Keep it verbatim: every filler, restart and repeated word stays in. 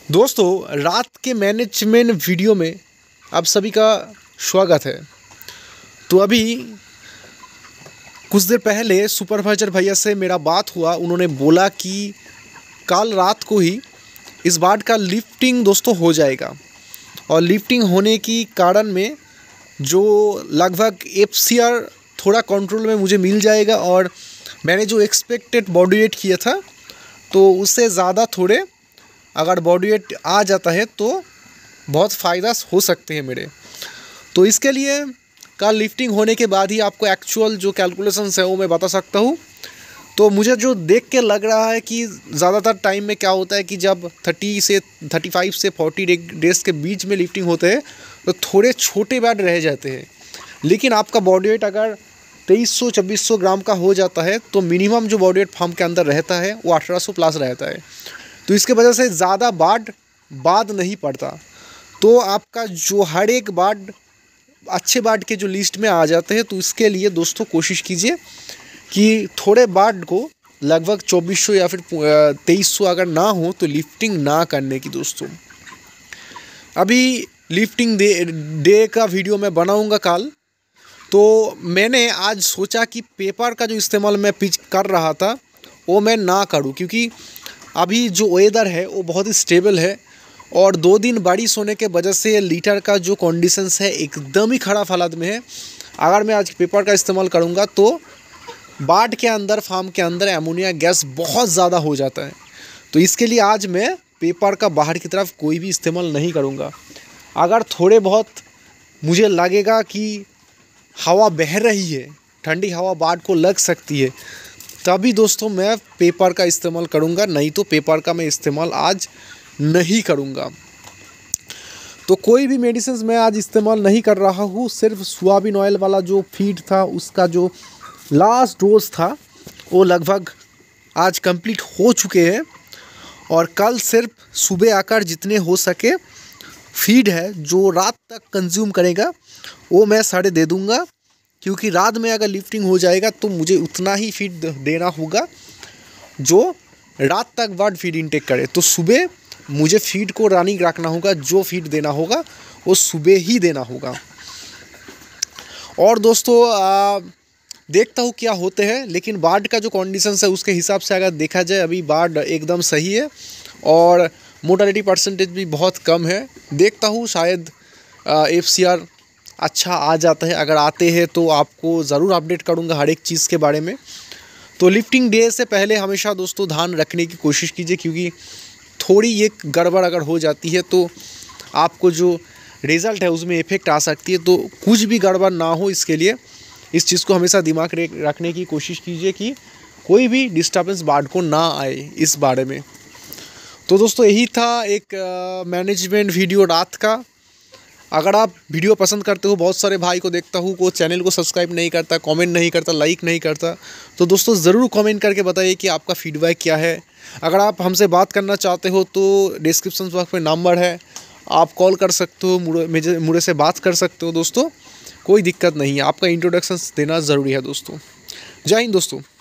दोस्तों, रात के मैनेजमेंट वीडियो में आप सभी का स्वागत है। तो अभी कुछ देर पहले सुपरवाइजर भैया से मेरा बात हुआ। उन्होंने बोला कि कल रात को ही इस बार का लिफ्टिंग दोस्तों हो जाएगा, और लिफ्टिंग होने की कारण में जो लगभग एफ सी आर थोड़ा कंट्रोल में मुझे मिल जाएगा, और मैंने जो एक्सपेक्टेड बॉडी वेट किया था तो उससे ज़्यादा थोड़े अगर बॉडी वेट आ जाता है तो बहुत फ़ायदा हो सकते हैं मेरे। तो इसके लिए कल लिफ्टिंग होने के बाद ही आपको एक्चुअल जो कैलकुलेशंस है वो मैं बता सकता हूँ। तो मुझे जो देख के लग रहा है कि ज़्यादातर टाइम में क्या होता है कि जब तीस से पैंतीस से चालीस डेज़ के बीच में लिफ्टिंग होते हैं तो थोड़े छोटे बैड रह जाते हैं, लेकिन आपका बॉडी वेट अगर तेईस सौ चौबीस सौ ग्राम का हो जाता है तो मिनिमम जो बॉडी वेट फार्म के अंदर रहता है वो अठारह सौ प्लस रहता है। तो इसके वजह से ज़्यादा बाड बाद नहीं पड़ता। तो आपका जो हर एक बाड अच्छे बाड के जो लिस्ट में आ जाते हैं, तो इसके लिए दोस्तों कोशिश कीजिए कि थोड़े बाड को लगभग चौबीस सौ या फिर तेईस सौ अगर ना हो तो लिफ्टिंग ना करने की। दोस्तों, अभी लिफ्टिंग डे डे का वीडियो मैं बनाऊंगा कल। तो मैंने आज सोचा कि पेपर का जो इस्तेमाल मैं पिच कर रहा था वो मैं ना करूं, क्योंकि अभी जो वेदर है वो बहुत ही स्टेबल है, और दो दिन बारिश होने के वजह से लीटर का जो कंडीशंस है एकदम ही ख़राब हालत में है। अगर मैं आज पेपर का इस्तेमाल करूंगा तो बाड के अंदर फार्म के अंदर एमोनिया गैस बहुत ज़्यादा हो जाता है। तो इसके लिए आज मैं पेपर का बाहर की तरफ कोई भी इस्तेमाल नहीं करूंगा। अगर थोड़े बहुत मुझे लगेगा कि हवा बह रही है, ठंडी हवा बाड को लग सकती है, तभी दोस्तों मैं पेपर का इस्तेमाल करूंगा, नहीं तो पेपर का मैं इस्तेमाल आज नहीं करूंगा। तो कोई भी मेडिसिन मैं आज इस्तेमाल नहीं कर रहा हूँ। सिर्फ सोयाबीन ऑयल वाला जो फीड था उसका जो लास्ट डोज था वो लगभग आज कंप्लीट हो चुके हैं, और कल सिर्फ सुबह आकर जितने हो सके फीड है जो रात तक कंज्यूम करेगा वो मैं साढ़े दे दूँगा, क्योंकि रात में अगर लिफ्टिंग हो जाएगा तो मुझे उतना ही फीड देना होगा जो रात तक बर्ड फीड इनटेक करे। तो सुबह मुझे फीड को रनिंग रखना होगा, जो फीड देना होगा वो सुबह ही देना होगा। और दोस्तों आ, देखता हूँ क्या होते हैं, लेकिन बार्ड का जो कंडीशंस है उसके हिसाब से अगर देखा जाए अभी बार्ड एकदम सही है, और मोर्टेलिटी परसेंटेज भी बहुत कम है। देखता हूँ शायद एफ सी आर अच्छा आ जाता है। अगर आते हैं तो आपको ज़रूर अपडेट करूँगा हर एक चीज़ के बारे में। तो लिफ्टिंग डे से पहले हमेशा दोस्तों ध्यान रखने की कोशिश कीजिए, क्योंकि थोड़ी एक गड़बड़ अगर हो जाती है तो आपको जो रिज़ल्ट है उसमें इफ़ेक्ट आ सकती है। तो कुछ भी गड़बड़ ना हो, इसके लिए इस चीज़ को हमेशा दिमाग रखने की कोशिश कीजिए कि कोई भी डिस्टर्बेंस बार्ड को ना आए इस बारे में। तो दोस्तों यही था एक मैनेजमेंट वीडियो रात का। अगर आप वीडियो पसंद करते हो, बहुत सारे भाई को देखता हूँ वो चैनल को सब्सक्राइब नहीं करता, कमेंट नहीं करता, लाइक नहीं करता, तो दोस्तों ज़रूर कमेंट करके बताइए कि आपका फीडबैक क्या है। अगर आप हमसे बात करना चाहते हो तो डिस्क्रिप्शन बॉक्स में नंबर है, आप कॉल कर सकते हो, मुझे मुझे से बात कर सकते हो। दोस्तों कोई दिक्कत नहीं है, आपका इंट्रोडक्शन देना ज़रूरी है। दोस्तों जय हिंद दोस्तों।